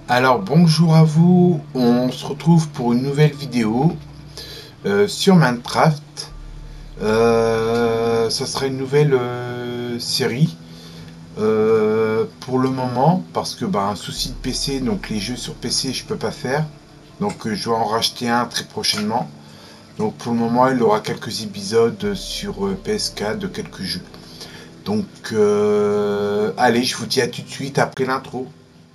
Alors bonjour à vous, on se retrouve pour une nouvelle vidéo sur Minecraft. Ça sera une nouvelle série pour le moment parce que un souci de PC, donc les jeux sur PC je peux pas faire. Donc je vais en racheter un très prochainement. Donc pour le moment il y aura quelques épisodes sur PS4 de quelques jeux. Donc allez, je vous dis à tout de suite après l'intro.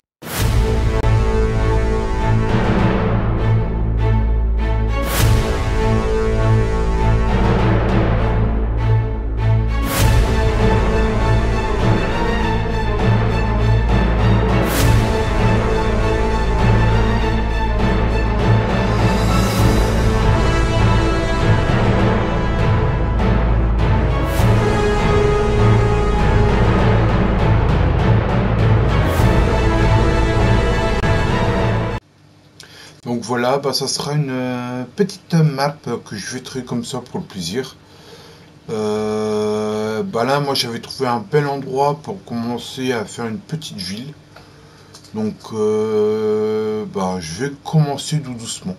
Donc voilà, ça sera une petite map que je vais trouver comme ça pour le plaisir. Là, moi j'avais trouvé un bel endroit pour commencer à faire une petite ville. Donc je vais commencer tout doucement.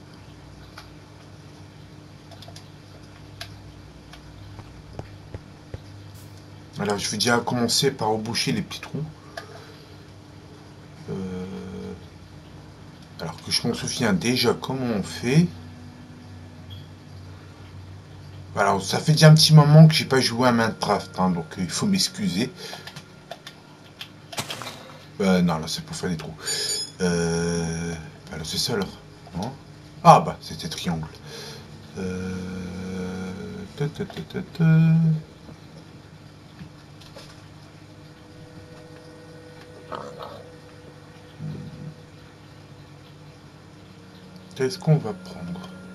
Alors je vais déjà commencer par reboucher les petits trous. Alors que je m'en souviens déjà comment on fait. Alors ça fait déjà un petit moment que j'ai pas joué à Minecraft, hein, donc il faut m'excuser. Non, là c'est pour faire des trous. Là c'est ça alors. Non. Ah c'était triangle. Euh... ta, ta, ta, ta, ta. Qu'est-ce qu'on va prendre?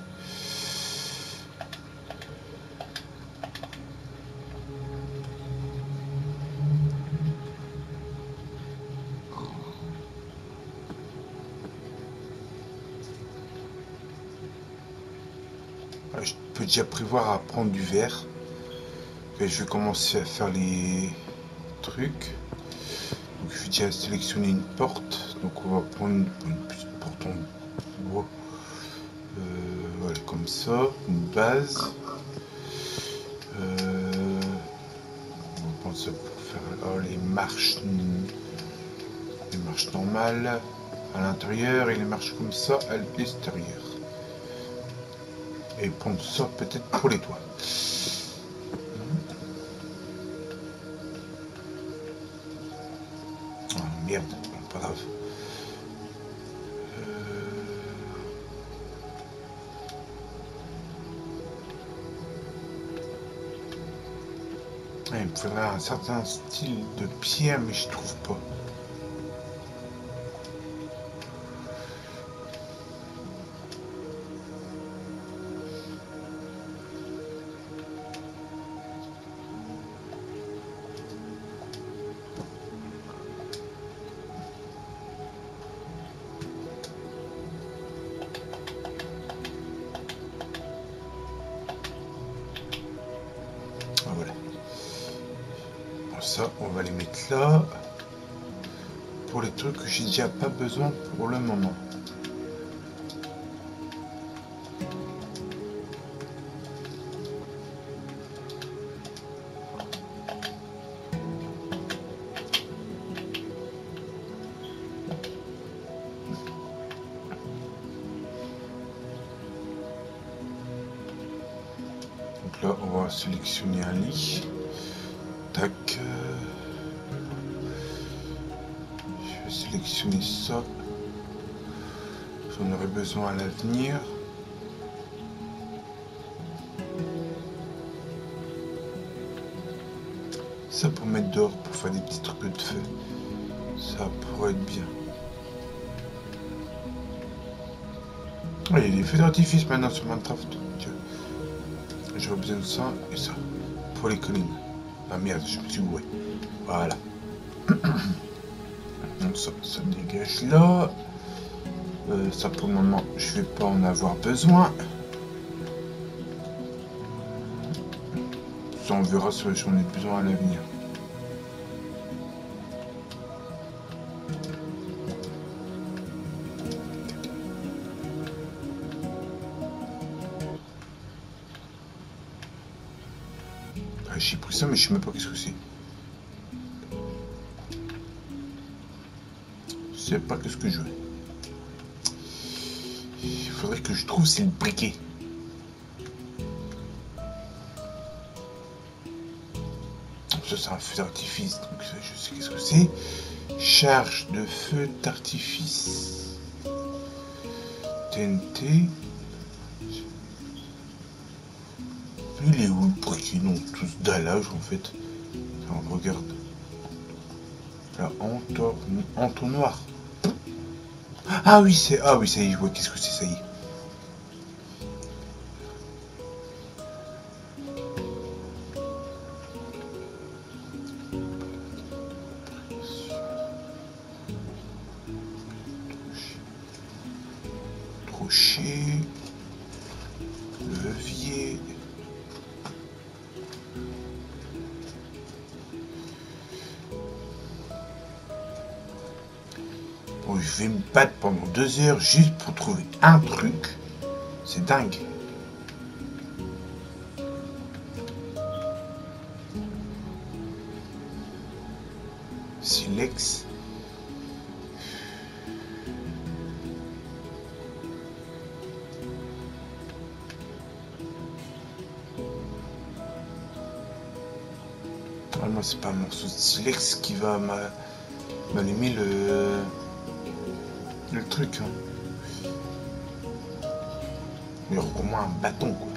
Je peux déjà prévoir à prendre du verre. Et je vais commencer à faire les trucs. Donc je vais déjà sélectionner une porte. Donc on va prendre une petite porte en bois. Voilà, comme ça, une base. On va prendre ça pour faire les marches normales à l'intérieur et les marches comme ça à l'extérieur. Et prendre ça peut-être pour les toits. Oh, merde, pas grave. Il me faudrait un certain style de pierre, mais je trouve pas. Voilà. Bon, ça, on va les mettre là. Pour les trucs que j'ai déjà pas besoin pour le moment. Donc là, on va sélectionner un lit. Tac. Je vais sélectionner ça. J'en aurai besoin à l'avenir. Ça pour mettre dehors, pour faire des petits trucs de feu. Ça pourrait être bien. Ah, il y a des feux d'artifice maintenant sur Minecraft. J'aurais besoin de ça et ça. Pour les collines. Ah merde, je me suis gouré. Voilà. Donc ça dégage là. Ça pour le moment, je vais pas en avoir besoin. Ça on verra si j'en ai besoin à l'avenir. J'ai pris ça, mais je sais même pas qu'est-ce que c'est. Je sais pas qu'est-ce que je veux. Il faudrait que je trouve, c'est le briquet. Ça, c'est un feu d'artifice, donc ça, je sais qu'est-ce que c'est. Charge de feu d'artifice. TNT. Il est où le briquet? Non, tout ce dallage en fait. Alors, regarde. La entonnoir. Ah oui, c'est. Ah oui, ça y est, je vois qu'est-ce que c'est, ça y est. Crochet. Levier. Bon, je vais me battre pendant 2 heures juste pour trouver un truc. C'est dingue. Silex. Ah non, c'est pas un morceau de silex qui va m'allumer le truc. Hein. Mais au moins un bâton, quoi.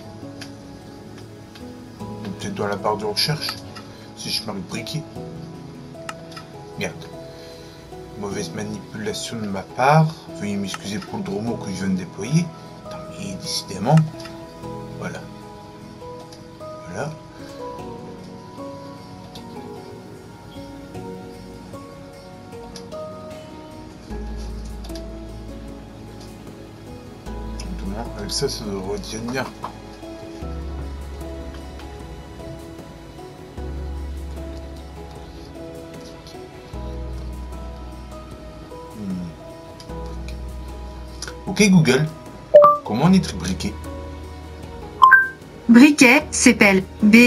Peut-être dans la barre de recherche, si je mets le briquet. Merde. Mauvaise manipulation de ma part. Veuillez m'excuser pour le dromo que je viens de déployer. Attends, mais décidément. Voilà. Voilà. Avec ça, ça devrait bien. Ok Google, comment on écrit briquet? Briquet s'appelle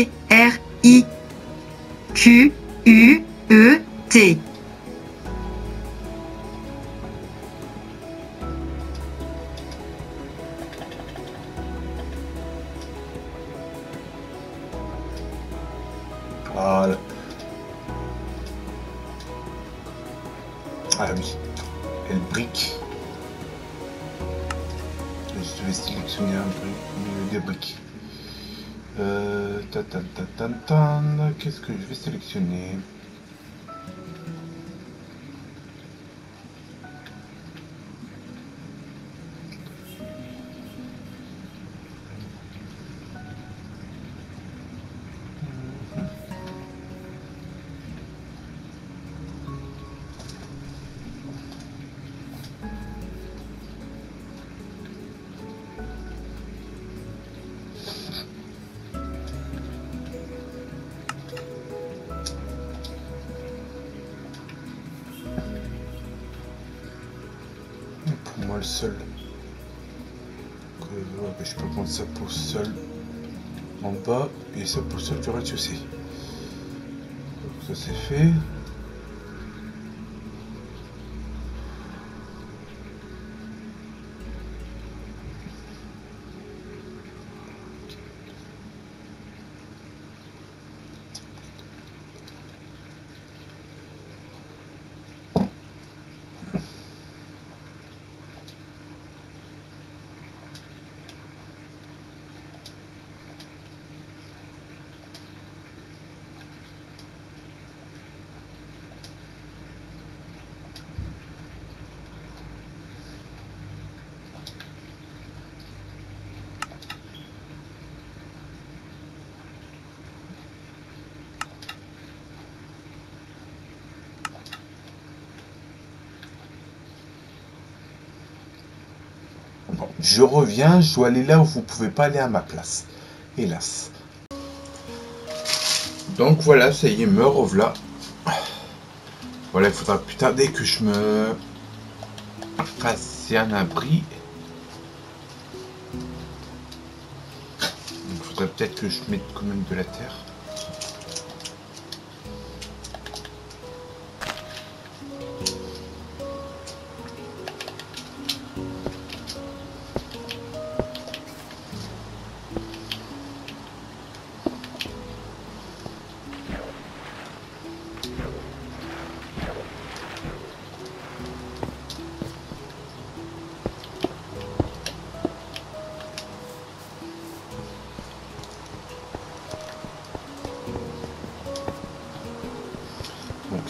B-R-I-Q-U-E-T. Voilà. Ah oui, elle brique. Je vais sélectionner un peu des briques. Qu'est-ce que je vais sélectionner? Pour moi le seul que je peux prendre ça pour seul en bas et ça pour seul du rez-de-chaussée. Ça c'est fait. Bon, je reviens, je dois aller là où vous pouvez pas aller à ma place. Hélas. Donc voilà, ça y est, me revoilà. Voilà, il faudra plus tarder que je me fasse un abri. Il faudrait peut-être que je mette quand même de la terre.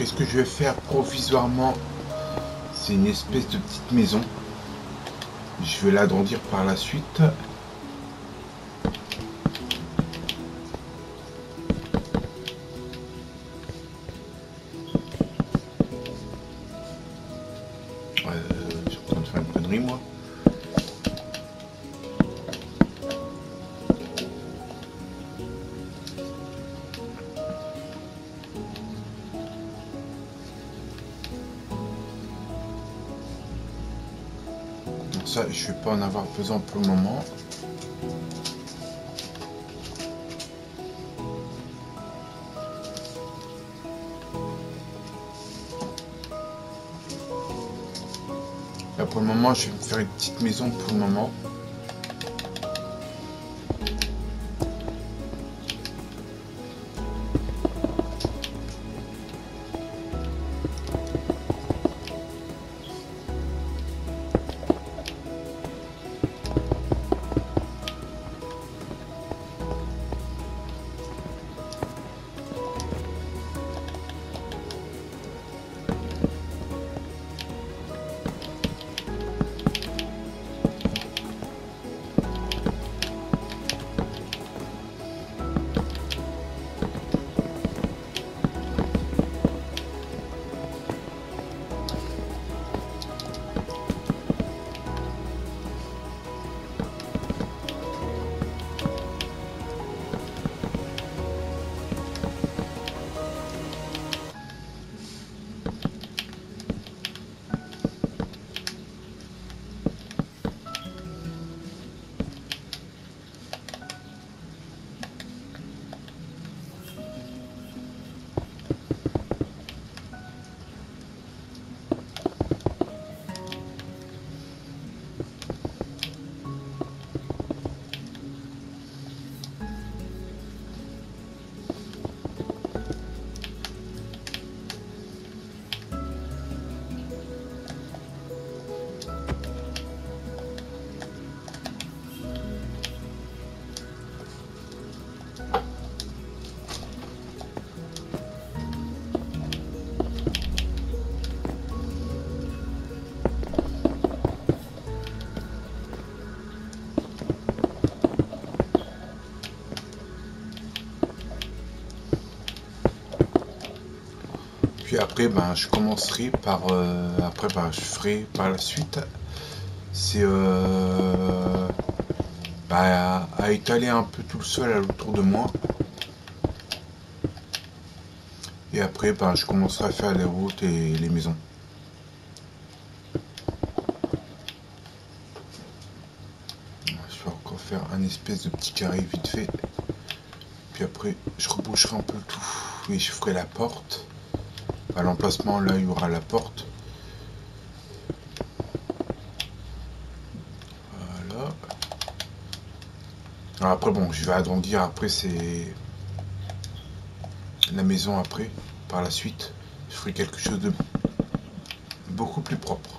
qu'est-ce que je vais faire provisoirement? C'est une espèce de petite maison. Je vais l'agrandir par la suite. Je suis en train de faire une connerie, moi. Donc ça, je vais pas en avoir besoin pour le moment. Là, pour le moment, je vais me faire une petite maison pour le moment. Puis après, ben, je commencerai par... après, ben, je ferai par la suite. C'est à étaler un peu tout le sol autour de moi. Et après, ben, je commencerai à faire les routes et les maisons. Je vais encore faire un espèce de petit carré vite fait. Puis après, je reboucherai un peu tout. Et je ferai la porte. À l'emplacement, là, il y aura la porte. Voilà. Alors après, bon, je vais agrandir. Après, c'est la maison après. Par la suite, je ferai quelque chose de beaucoup plus propre.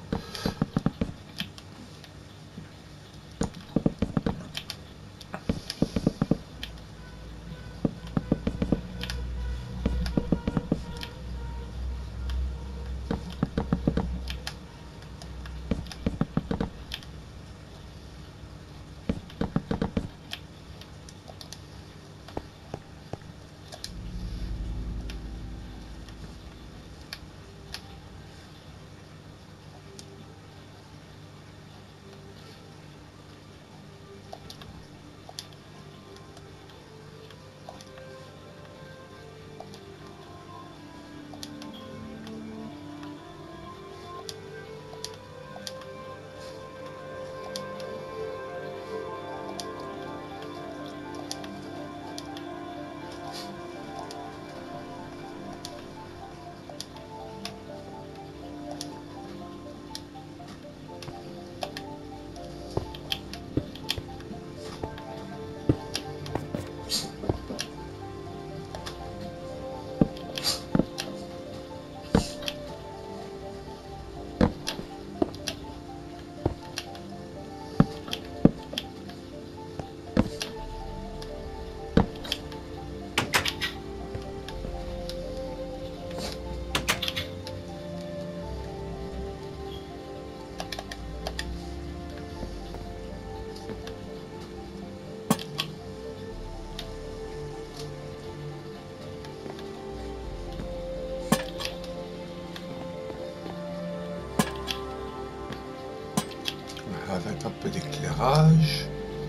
avec un peu d'éclairage.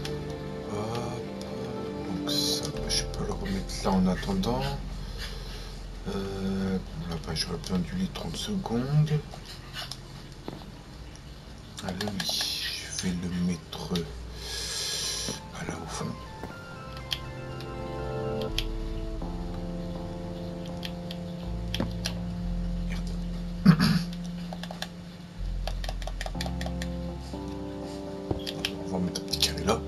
Donc ça, je peux le remettre là en attendant. Là bas j'aurais besoin du lit 30 secondes. Allez, oui, je vais le mettre là au fond. On va mettre un petit carré là.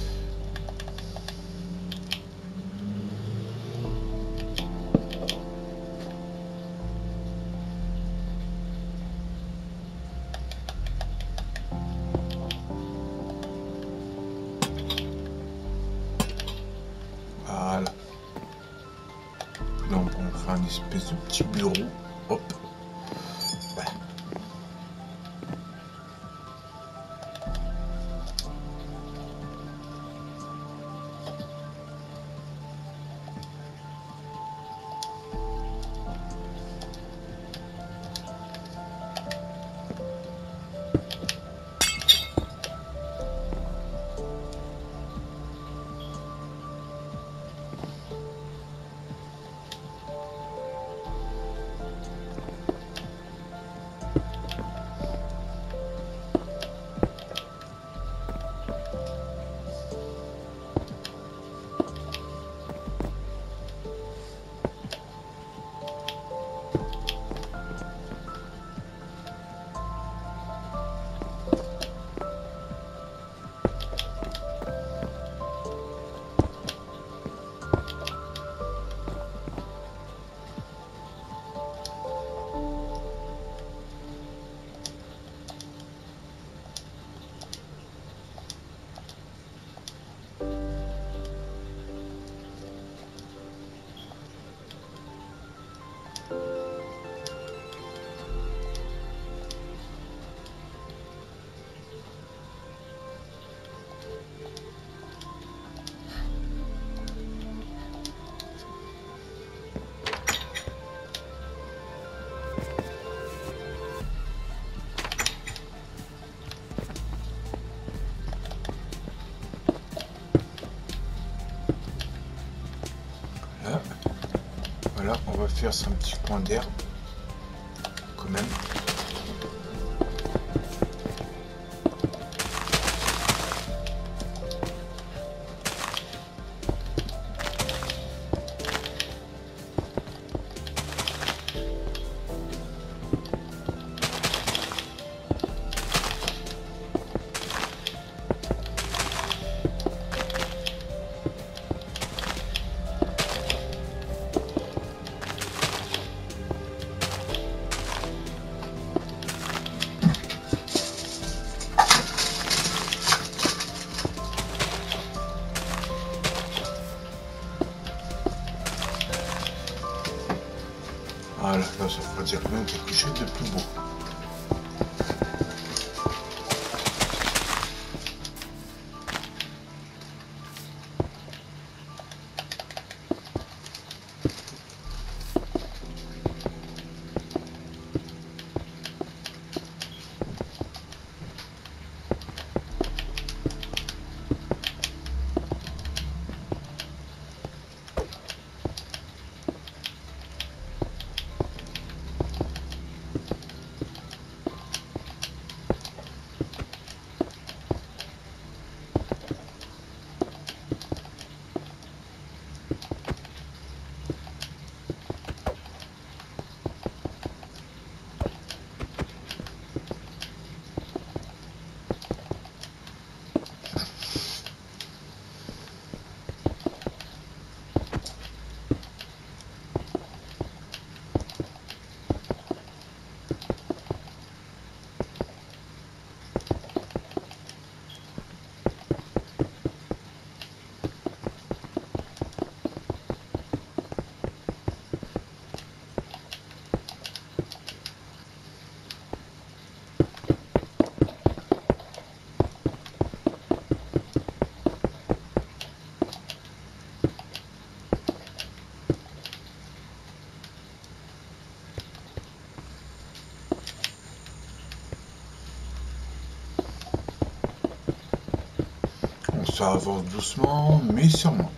Voilà. Là on fait un espèce de petit bureau. Hop. Voilà. Voilà, on va faire un petit coin d'air quand même. Voilà, là ça fera directement quelque chose de plus beau. ça avance doucement, mais sûrement.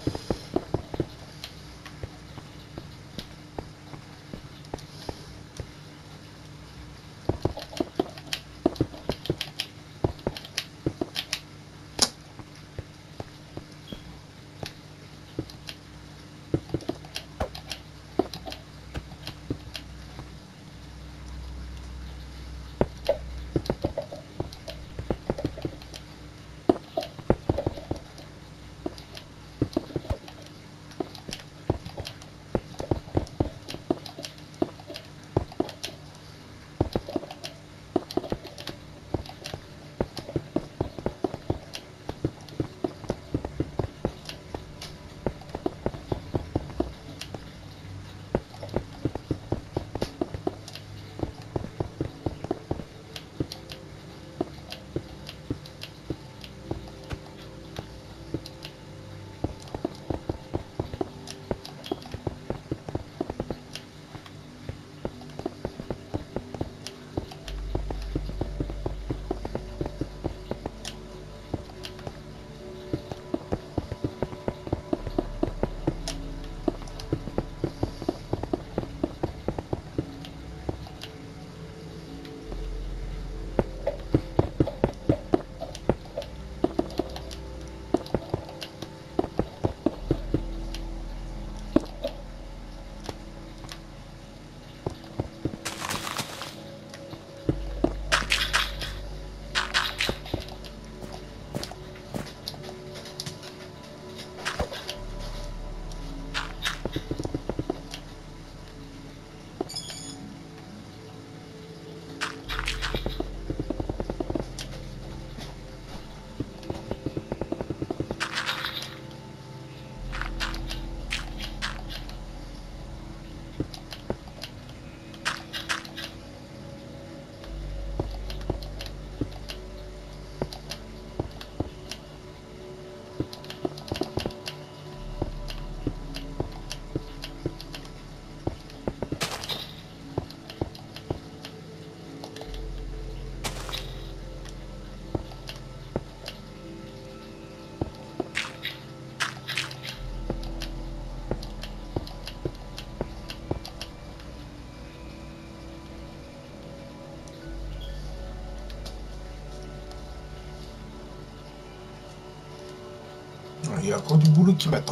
Il y a encore du boulot qui m'attend.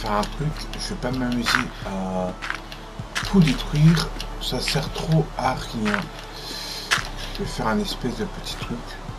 faire un truc, je vais pas m'amuser à tout détruire, ça sert trop à rien. Je vais faire un espèce de petit truc.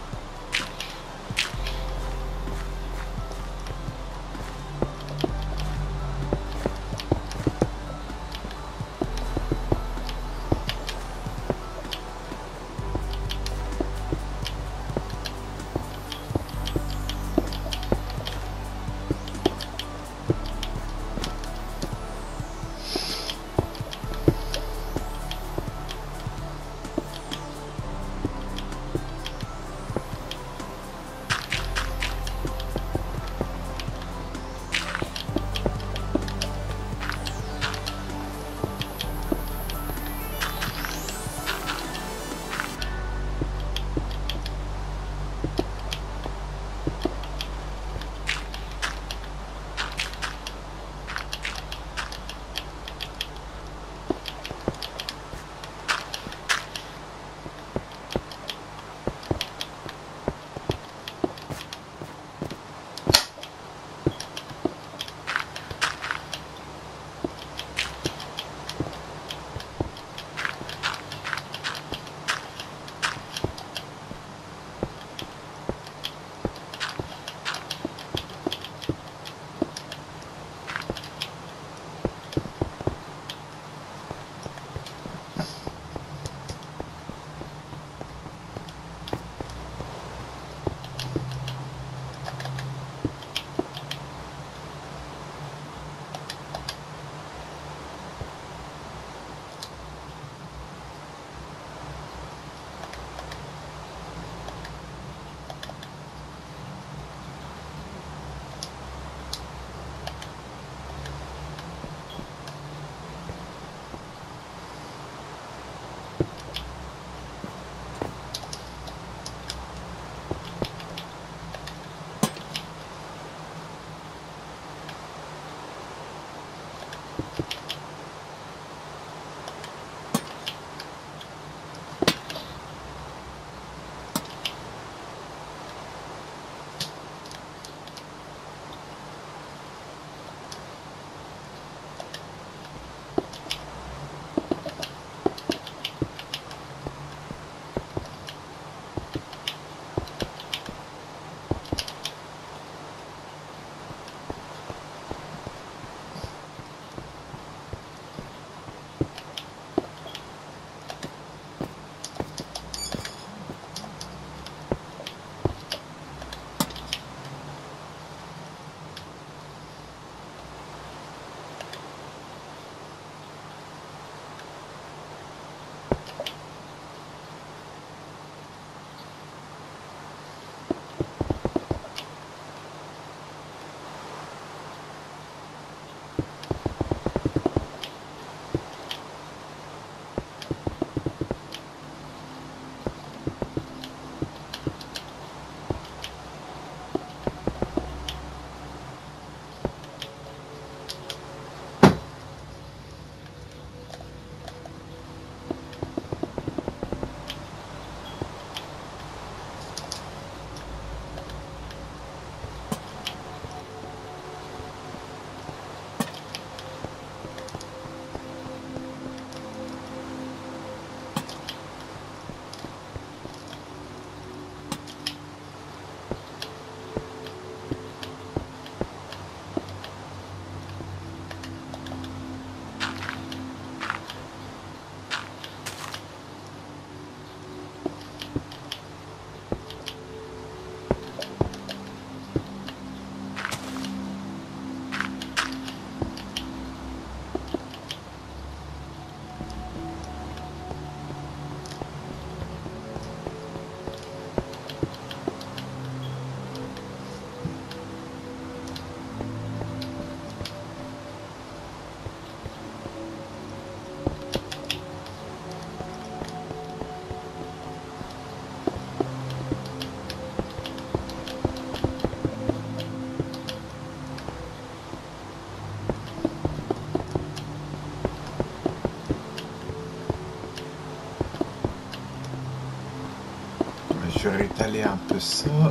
Je vais rétaler un peu ça.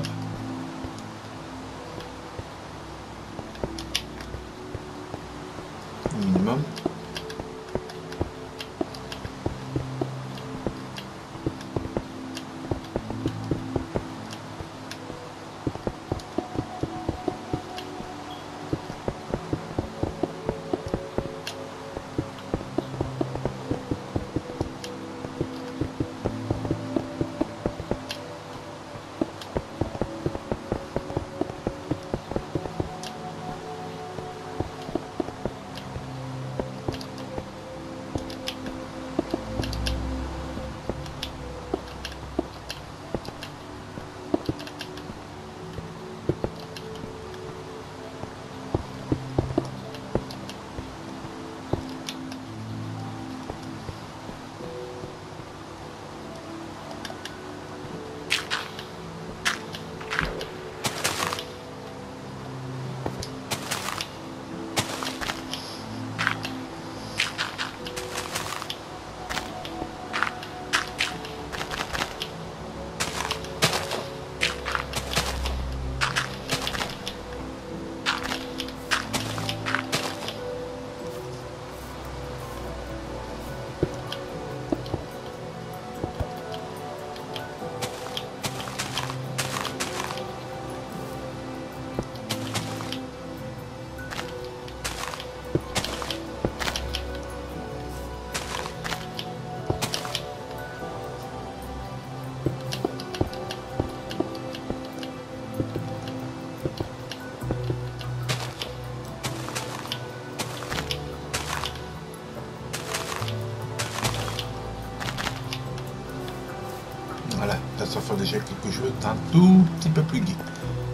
sur déjà quelque chose d'un tout petit peu plus gai.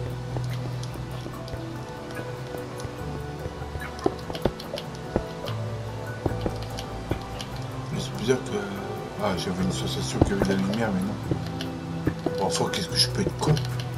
Mais c'est bizarre que... Ah, j'avais une sensation qu'il y avait de la lumière, mais non. Bon, enfin, qu'est-ce que je peux être con?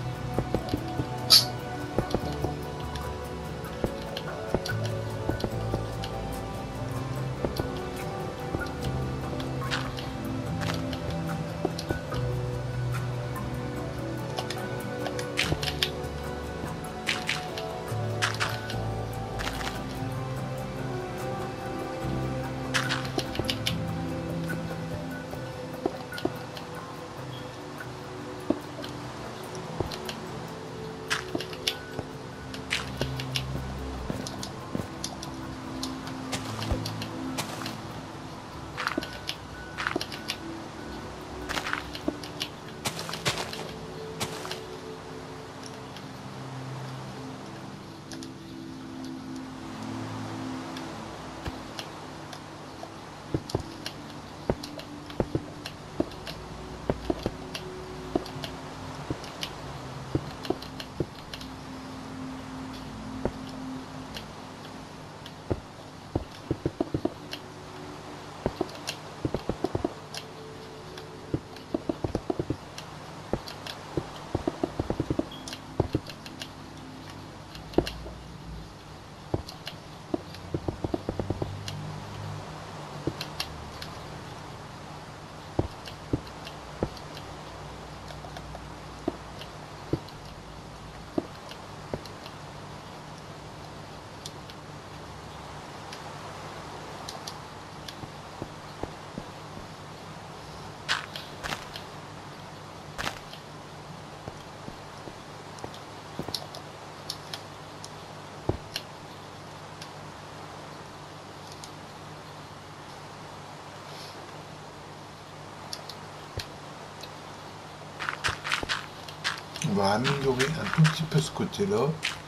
On va améliorer un tout petit peu ce côté-là.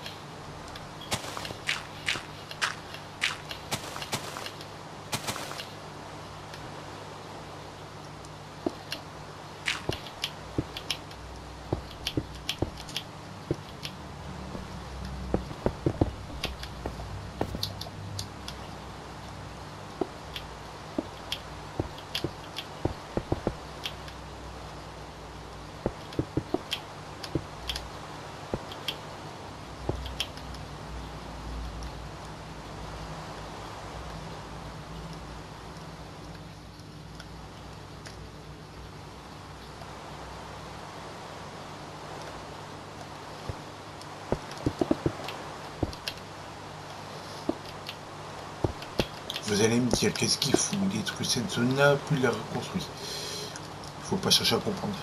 Vous allez me dire, qu'est-ce qu'il fout? Il détruit cette zone-là, puis il la reconstruit. Il faut pas chercher à comprendre.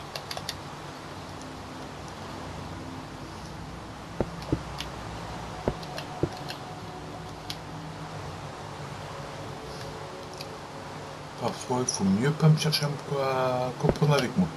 Parfois, il faut mieux pas me chercher à comprendre avec moi.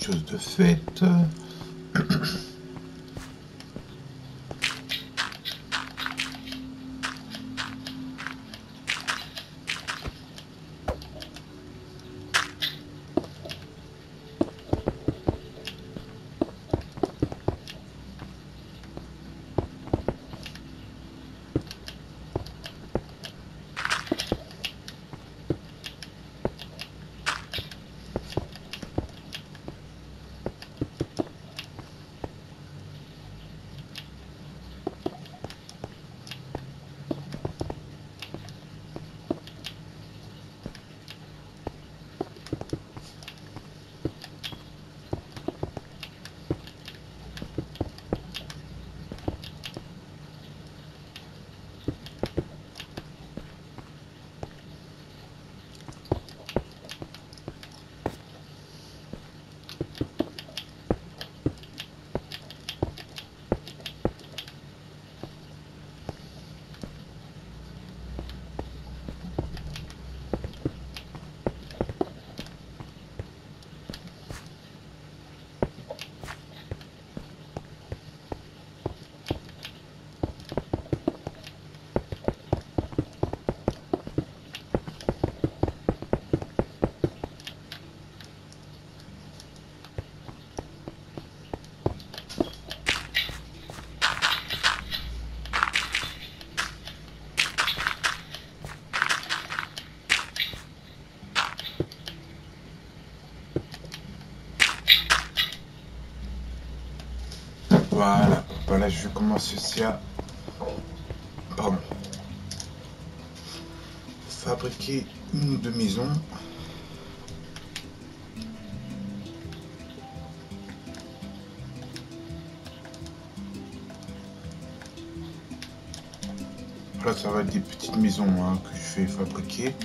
chose de fait. Voilà, voilà, je commence aussi à pardon, fabriquer une ou deux maisons. Là, ça va être des petites maisons hein, que je vais fabriquer.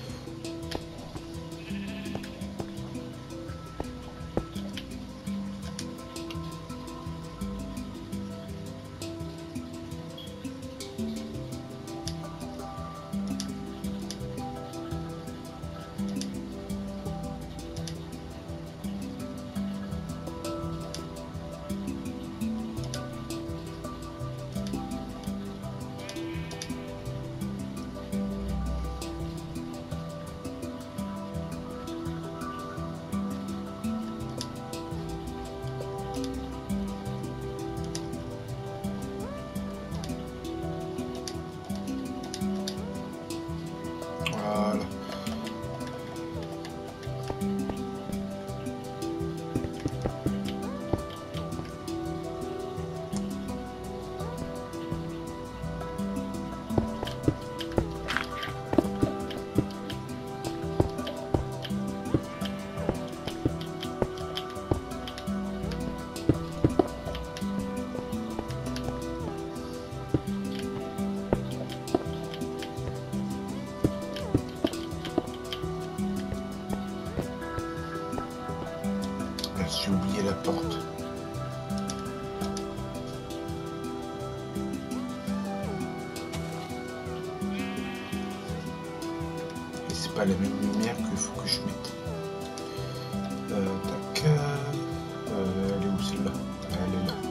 Voilà. J'ai oublié la porte. Et c'est pas la même lumière qu'il faut que je mette. Tac. Elle est où celle-là? Elle est là.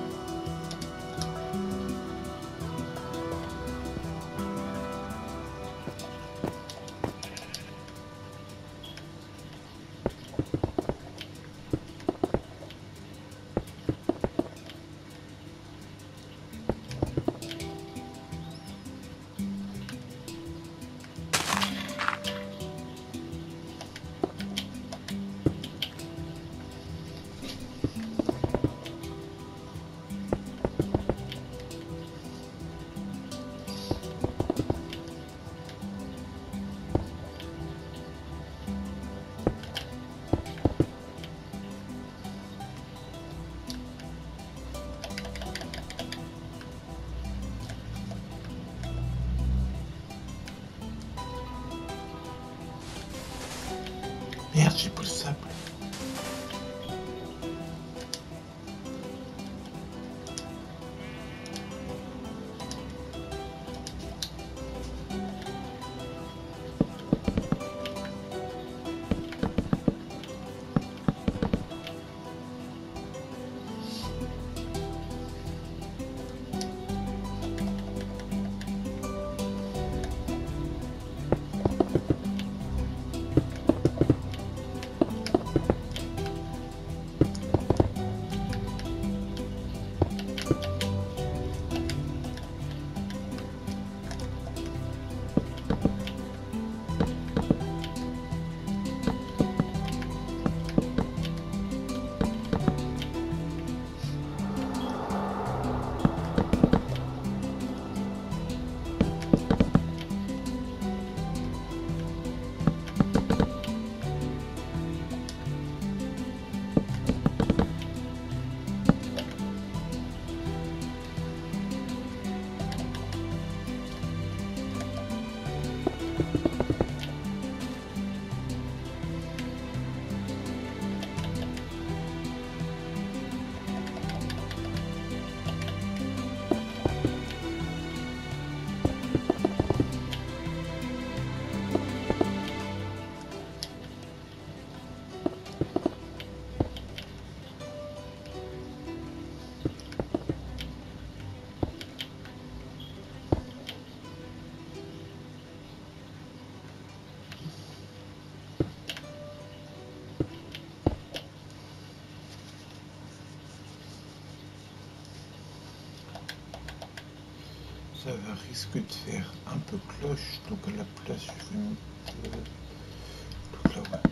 Ça va risque de faire un peu cloche, donc à la place je vais mettre donc là, ouais.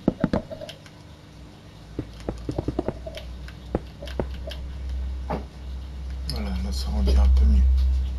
Voilà, là ça rend bien un peu mieux.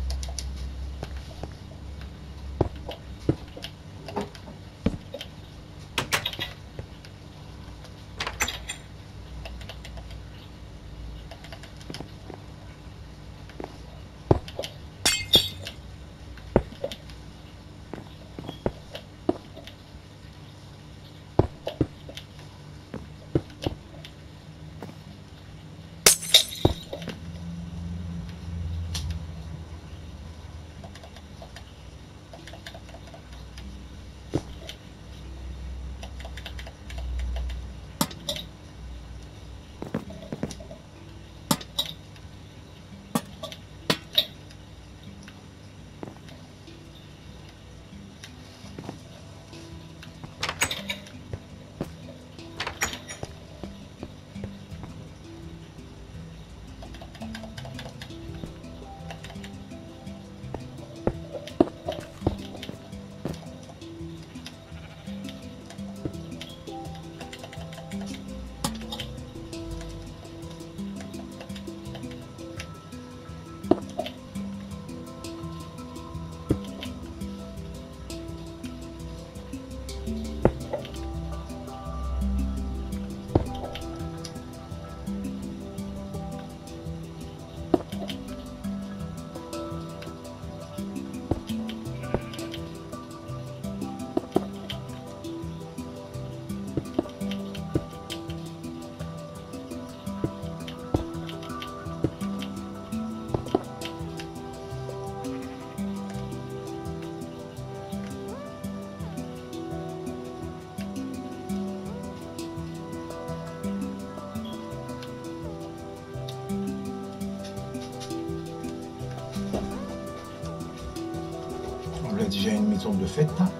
On a déjà une maison de fête là.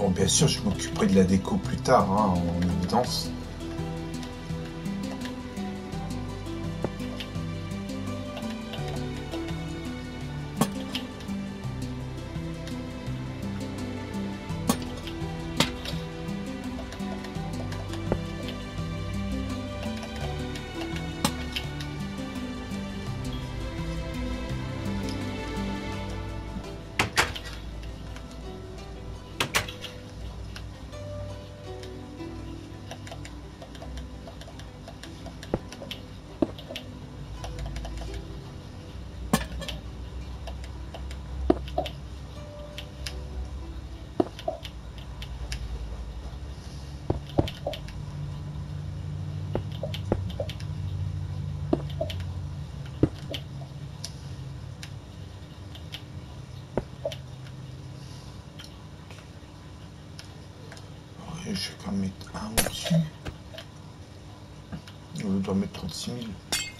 Bon, bien sûr, je m'occuperai de la déco plus tard, hein, en évidence. Je vais quand même mettre un au-dessus. Je dois mettre 36 000.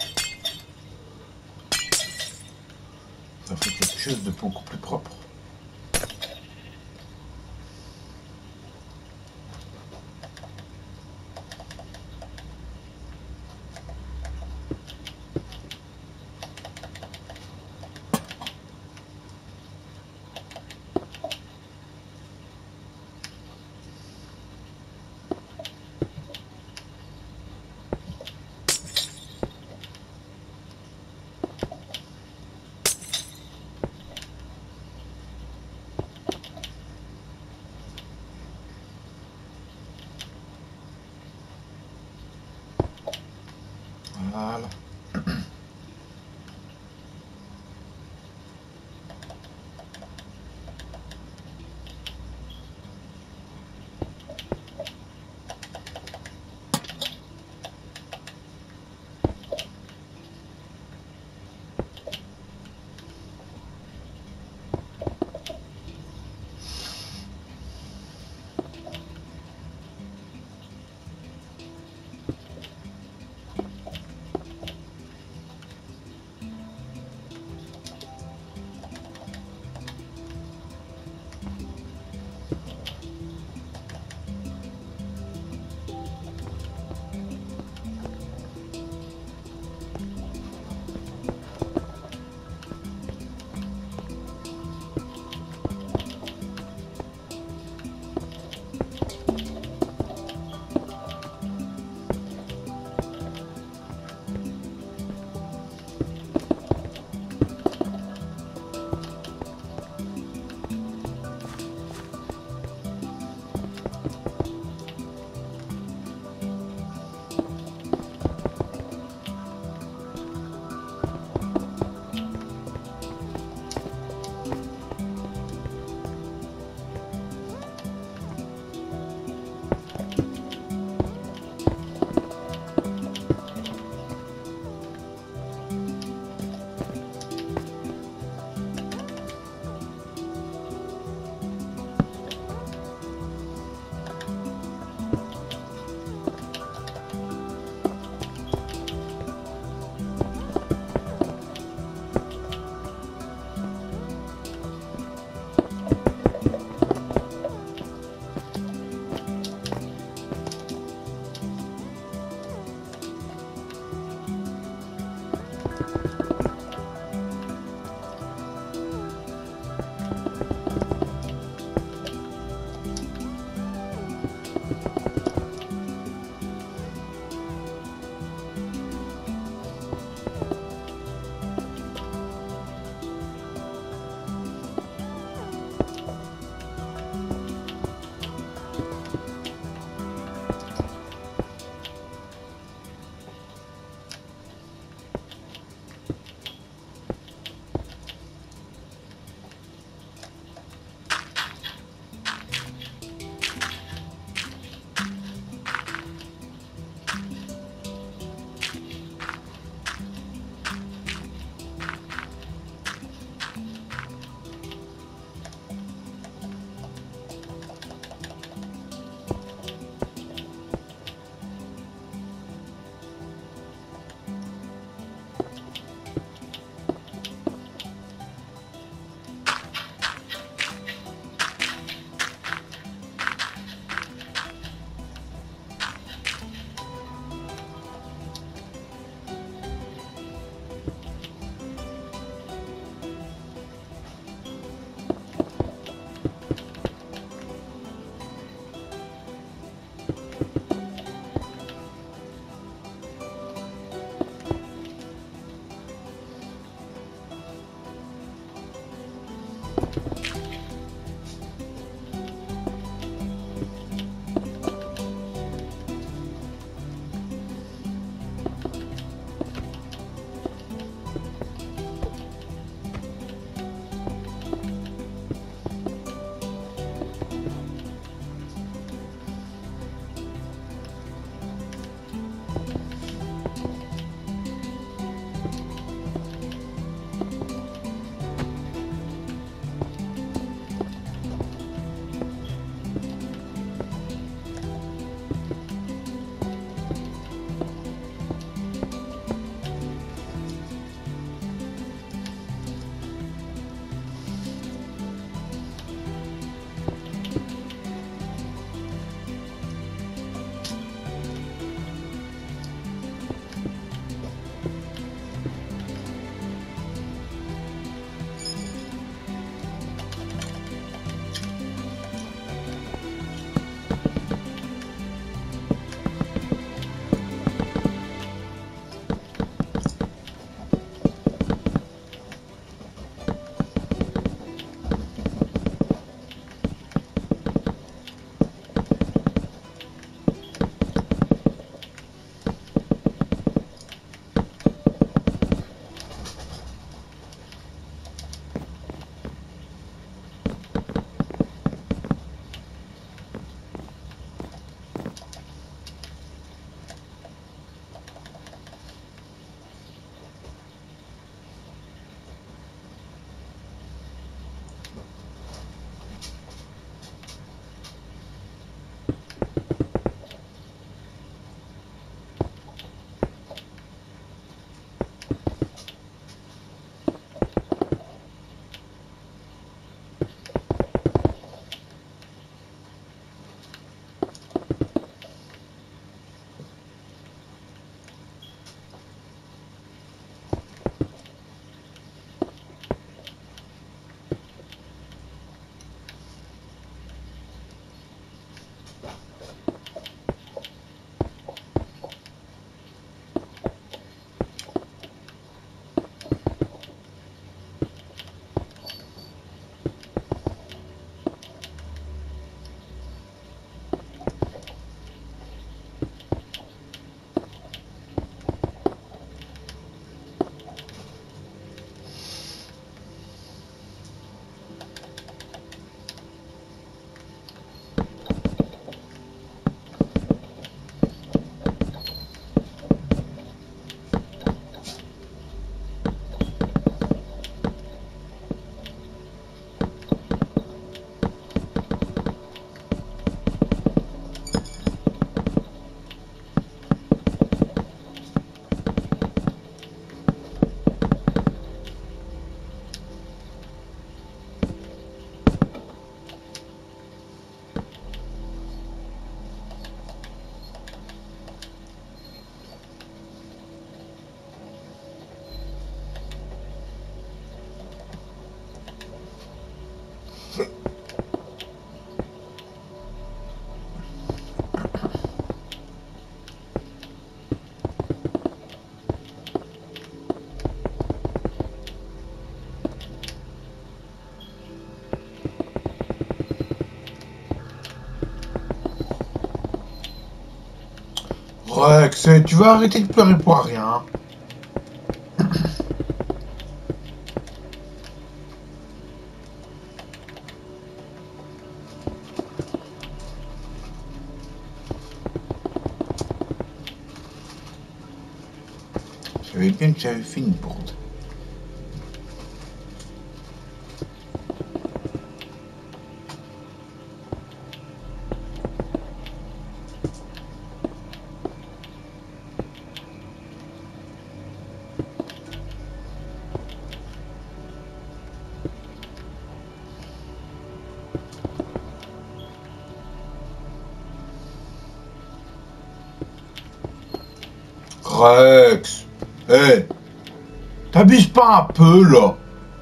Ça fait quelque chose de beaucoup plus propre. Rex, tu vas arrêter de pleurer pour rien. Je savais bien que j'avais fait une bourde. Rex, hé, t'abuses pas un peu là?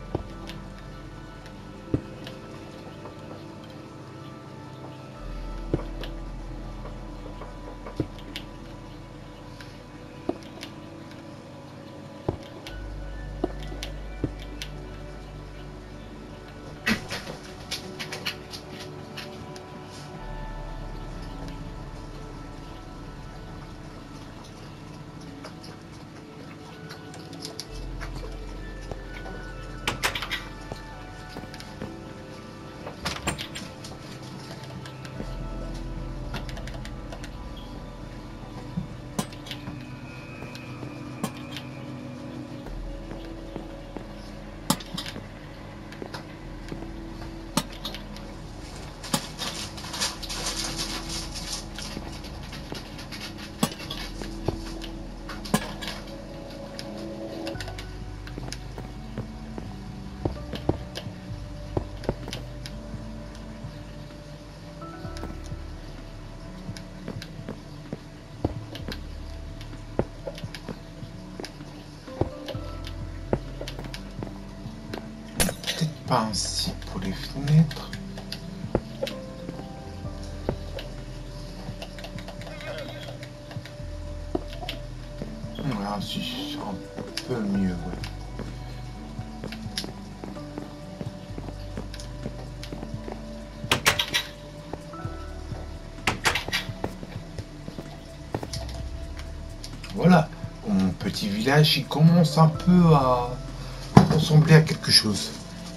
Pas ainsi pour les fenêtres. Voilà, si c'est un peu mieux, ouais. Voilà, mon petit village, il commence un peu à ressembler à quelque chose.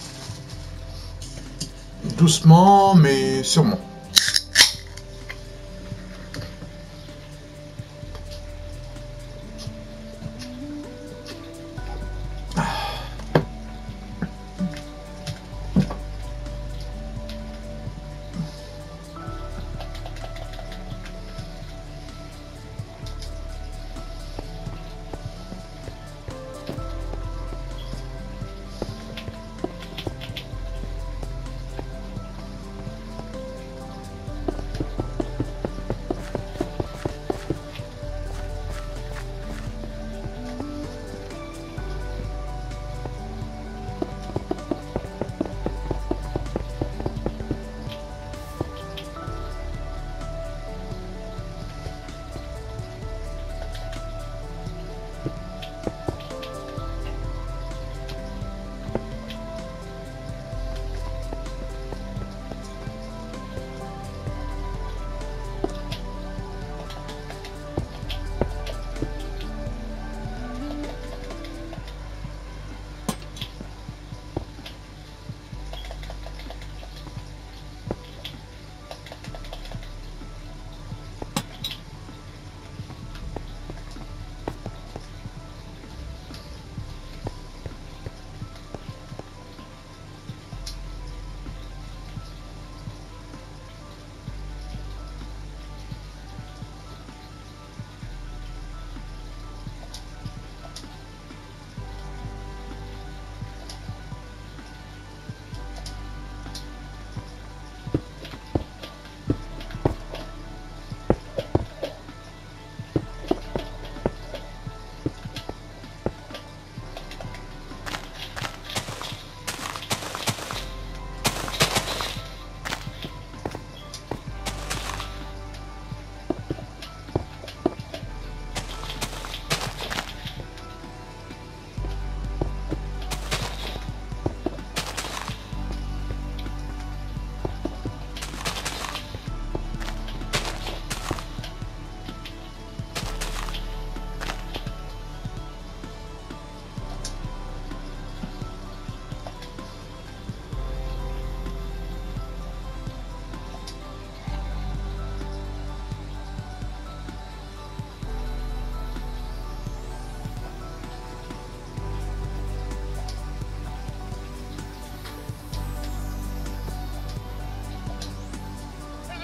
Doucement, mais sûrement.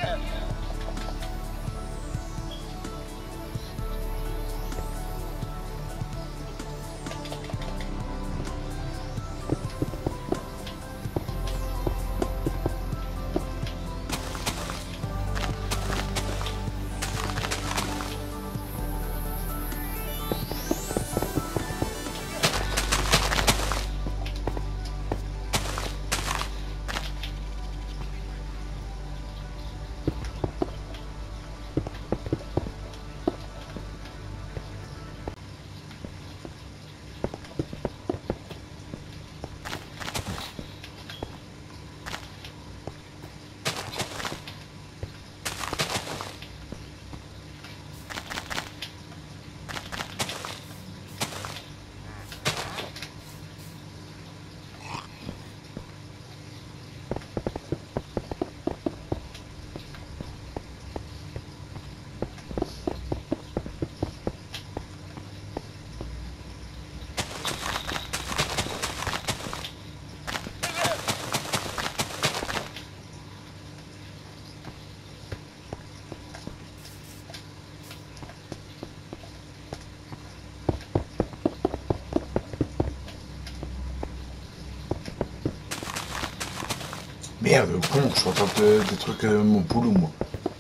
Merde, con, je suis en train de trucs mon boulot, moi.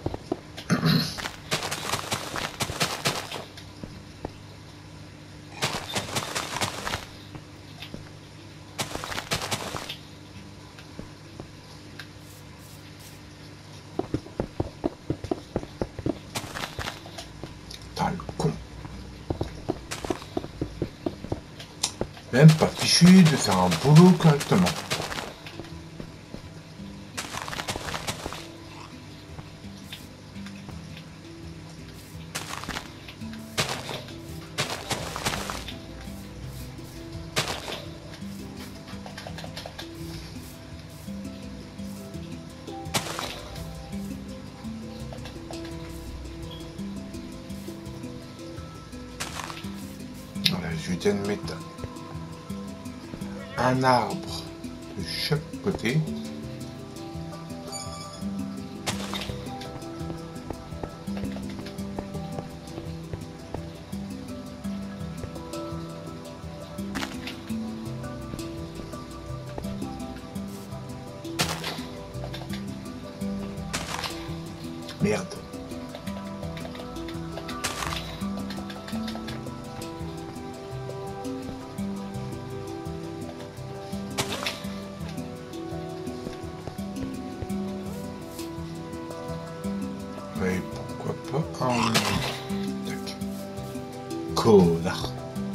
Putain, le con. Même pas fichu de faire un boulot correctement. Voilà, je viens de mettre un arbre de chaque côté. Merde. Oui, pourquoi pas un... Tac. Connard.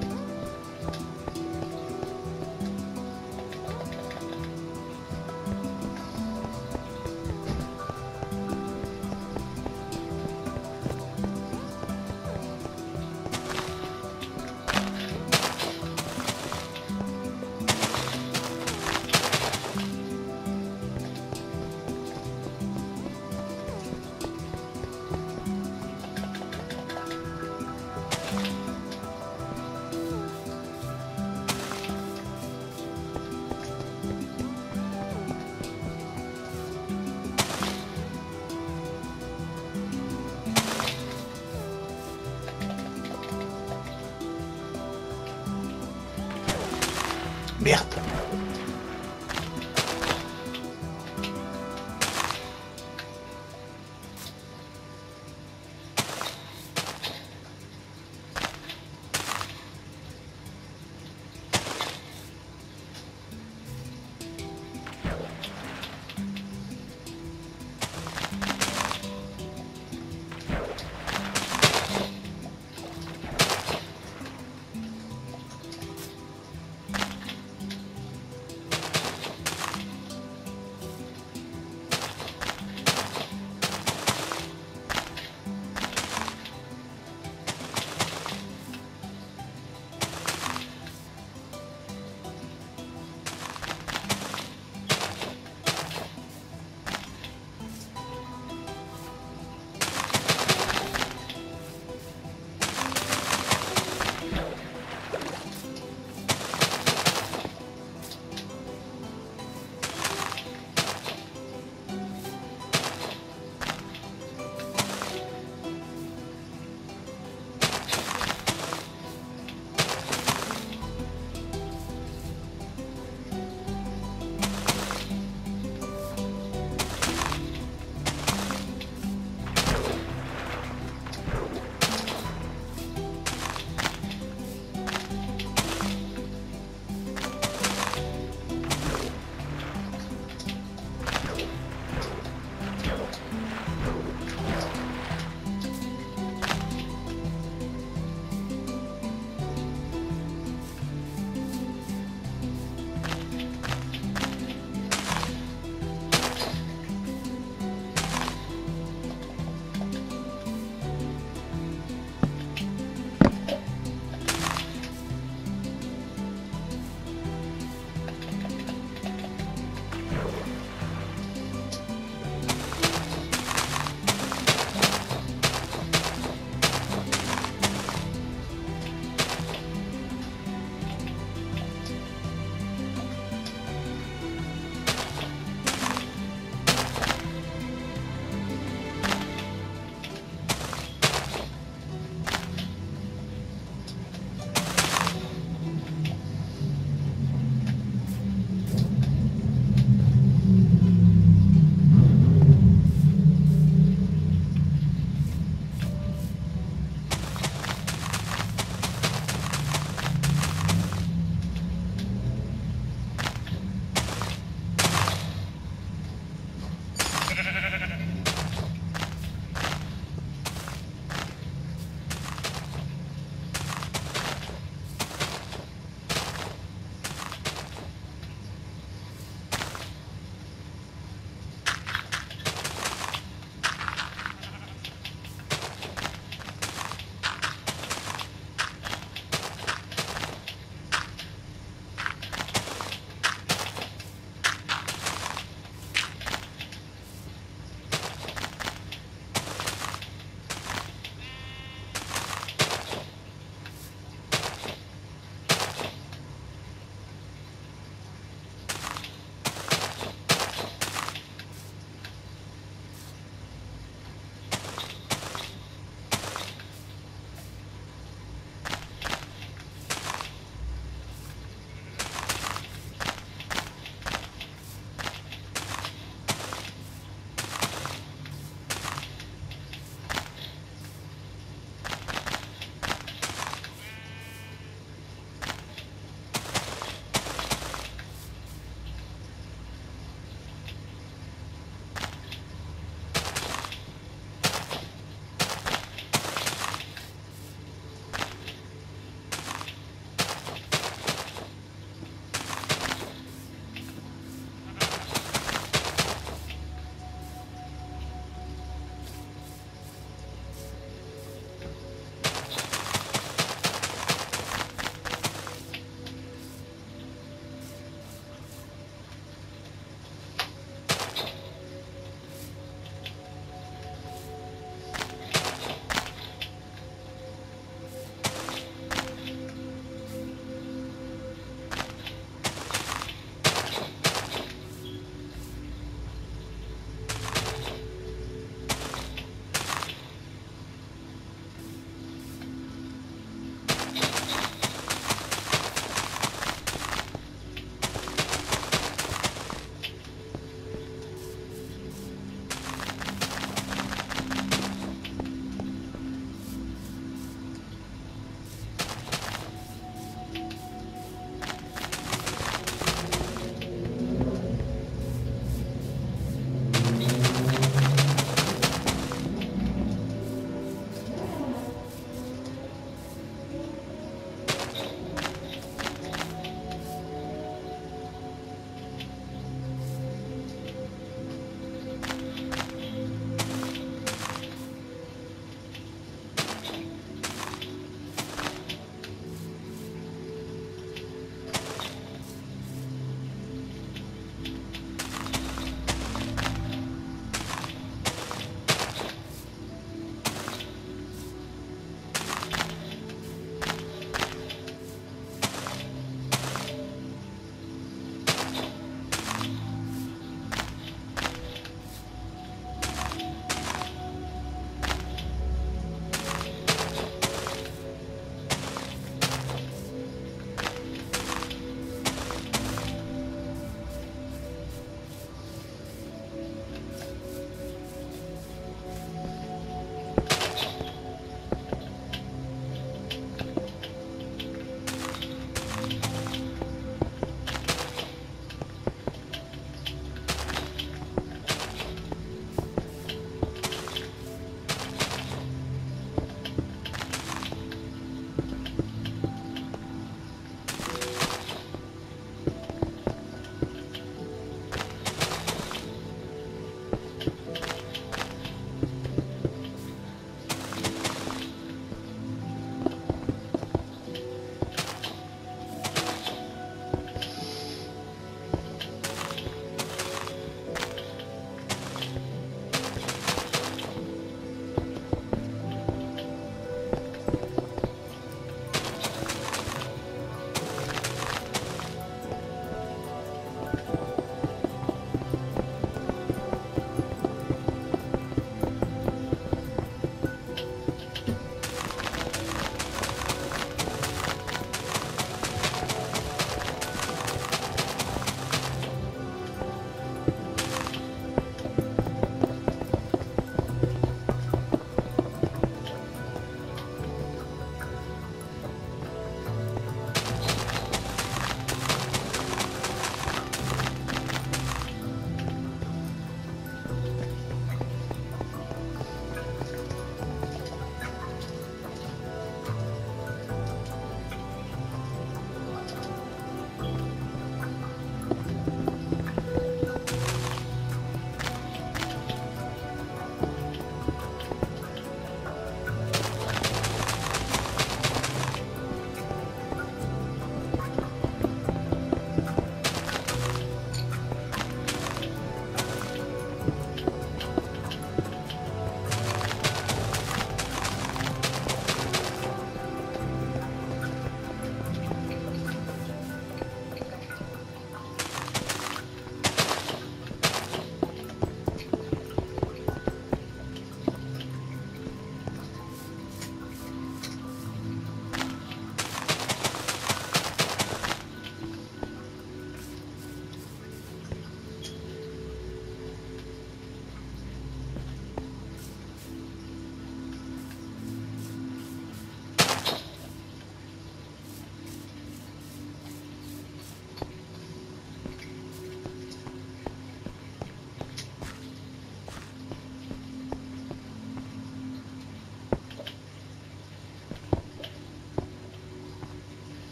Merde.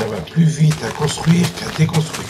Ça va plus vite à construire qu'à déconstruire.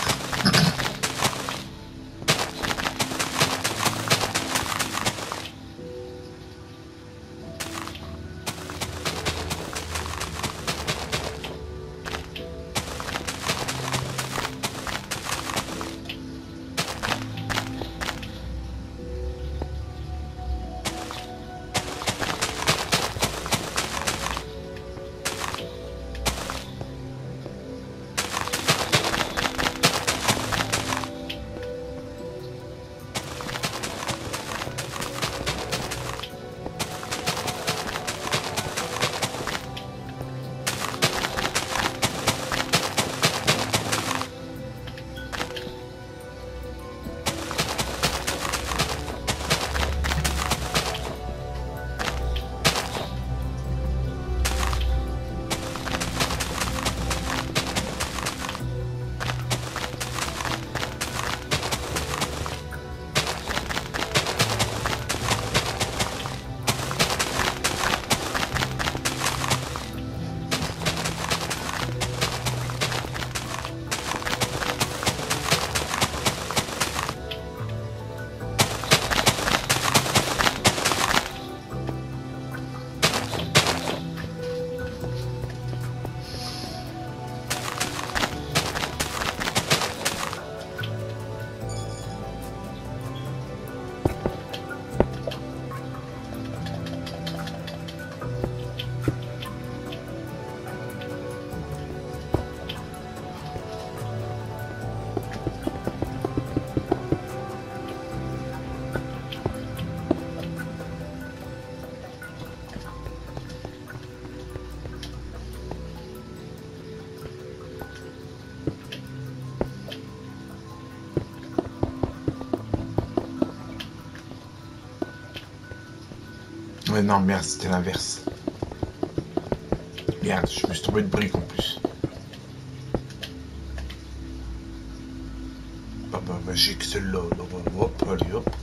Ouais, non, merde, c'était l'inverse. Merde, je me suis tombé de brique en plus. Ah bah, j'ai que celle-là. Hop, allez, hop.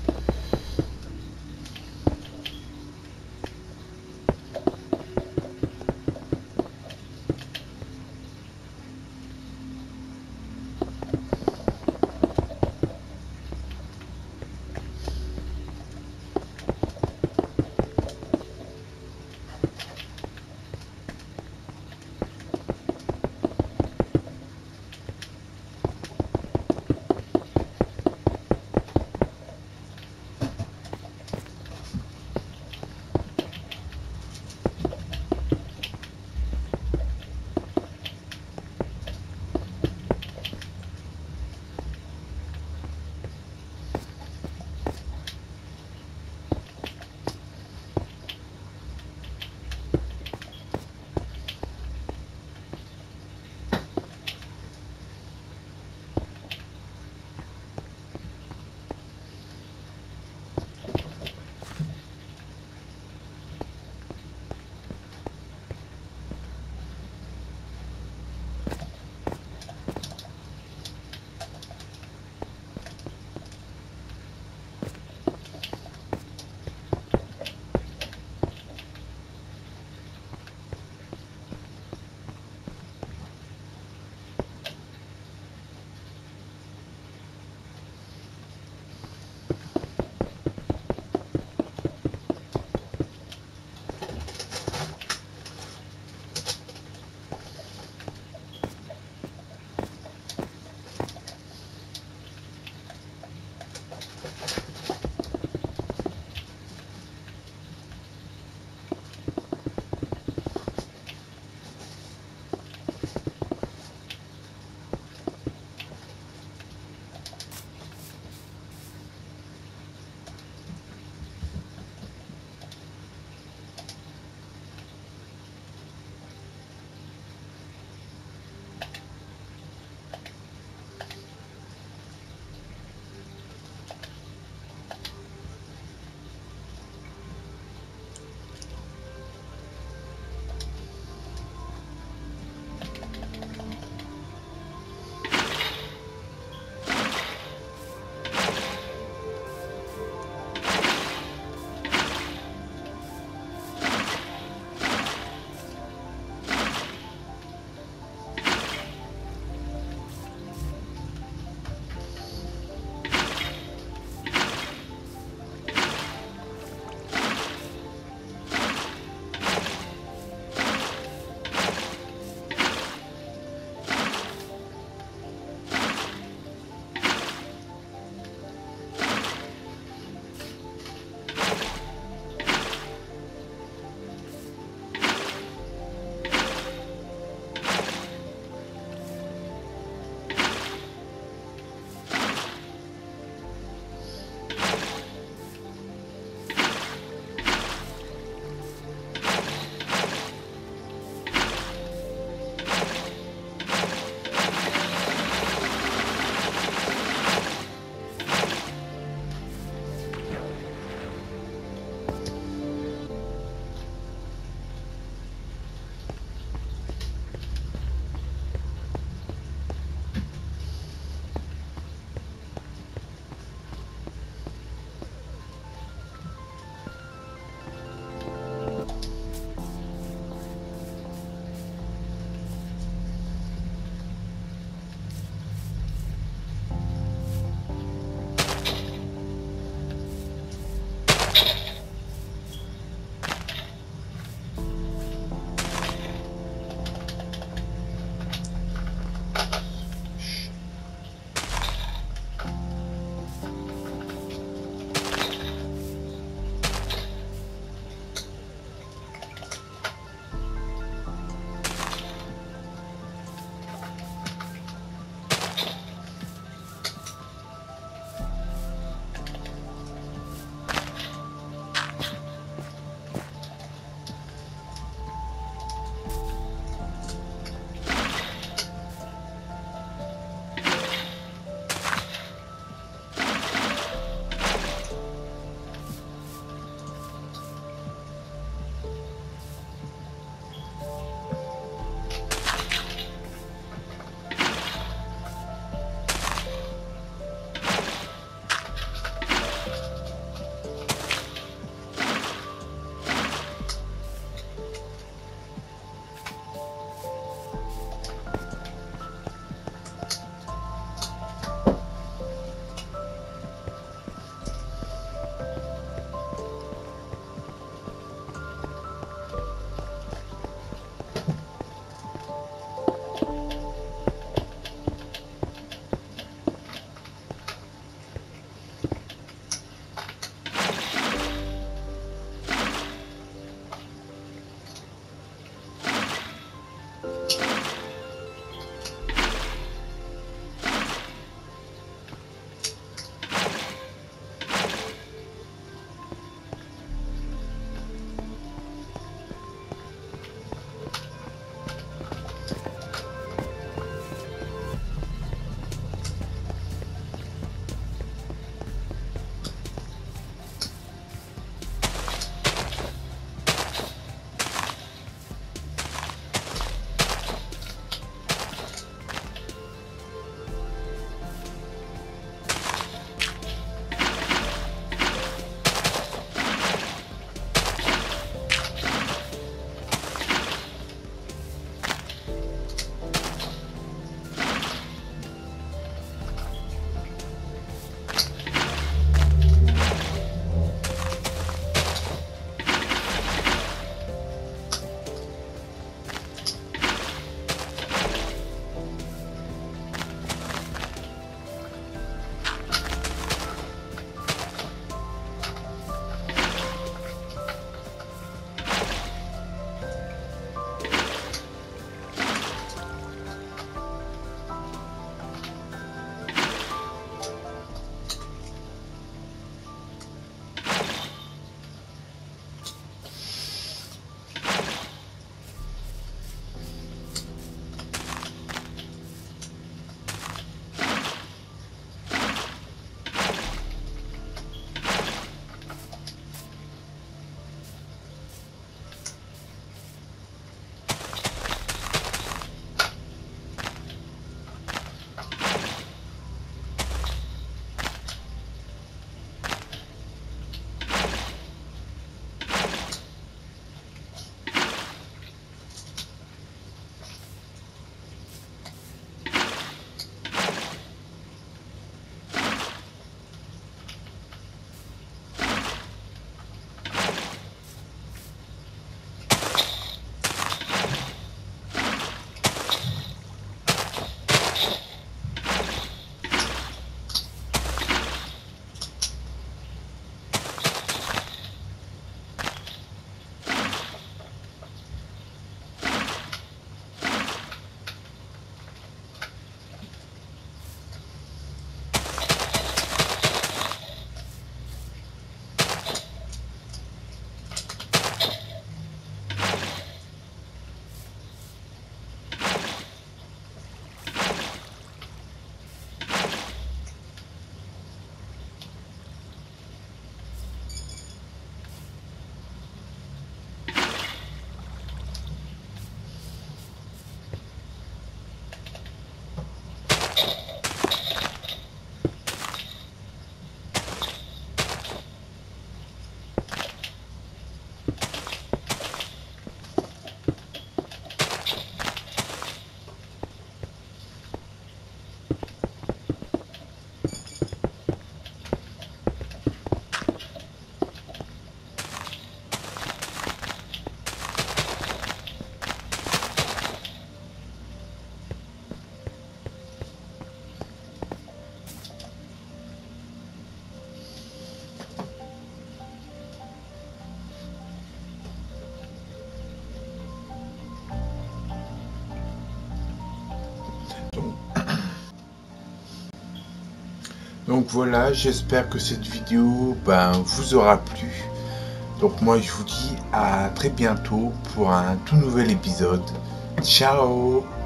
Donc voilà, j'espère que cette vidéo vous aura plu. Donc moi je vous dis à très bientôt pour un tout nouvel épisode. Ciao!